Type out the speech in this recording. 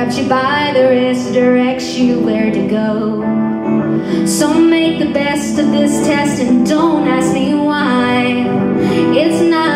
grabs you by the wrist, directs you where to go. So make the best of this test and don't ask me why. It's not